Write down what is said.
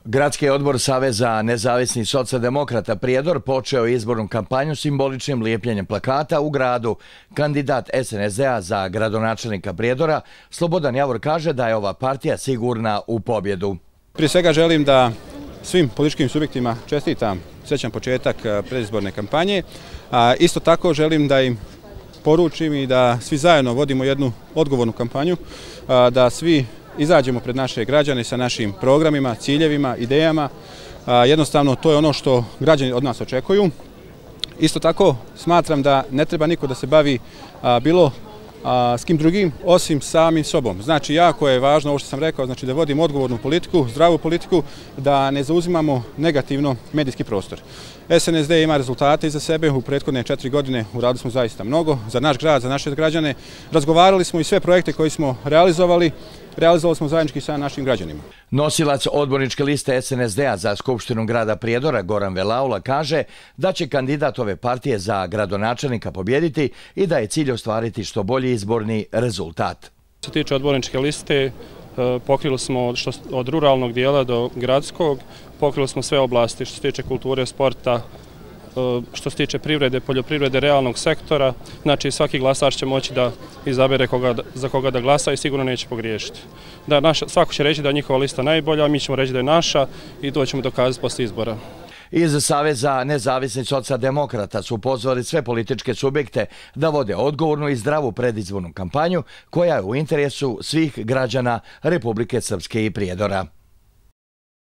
Gradski odbor Saveza nezavisnih socijaldemokrata Prijedor počeo izbornu kampanju simboličnim lijepljenjem plakata u gradu. Kandidat SNSD-a za gradonačelnika Prijedora Slobodan Javor kaže da je ova partija sigurna u pobjedu. Prije svega želim da svim političkim subjektima čestitam srećan početak predizborne kampanje. Isto tako želim da im poručim i da svi zajedno vodimo jednu odgovornu kampanju, da svi izađemo pred naše građane sa našim programima, ciljevima, idejama. Jednostavno to je ono što građani od nas očekuju. Isto tako smatram da ne treba niko da se bavi bilo s kim drugim osim samim sobom. Znači jako je važno ovo što sam rekao, znači da vodimo odgovornu politiku, zdravu politiku, da ne zauzimamo negativno medijski prostor. SNSD ima rezultate iza sebe, u prethodne 4 godine uradili smo zaista mnogo za naš grad, za naše građane. Razgovarali smo i sve projekte koje smo realizovali smo zajednički sa našim građanima. Nosilac odborničke liste SNSD-a za Skupštinu grada Prijedora Goran Velaula kaže da će kandidat ove partije za gradonačelnika pobijediti i da je cilj ostvariti što bolji izborni rezultat. Što se tiče odborničke liste, pokrili smo od ruralnog dijela do gradskog, pokrili smo sve oblasti što se tiče kulture, sporta, što se tiče privrede, poljoprivrede, realnog sektora. Znači svaki glasač će moći da izabere za koga da glasa i sigurno neće pogriješiti. Svako će reći da je njihova lista najbolja, mi ćemo reći da je naša i to ćemo dokazati poslije izbora. Iz Saveza nezavisnih socijaldemokrata su pozvali sve političke subjekte da vode odgovornu i zdravu predizbornu kampanju koja je u interesu svih građana Republike Srpske i Prijedora.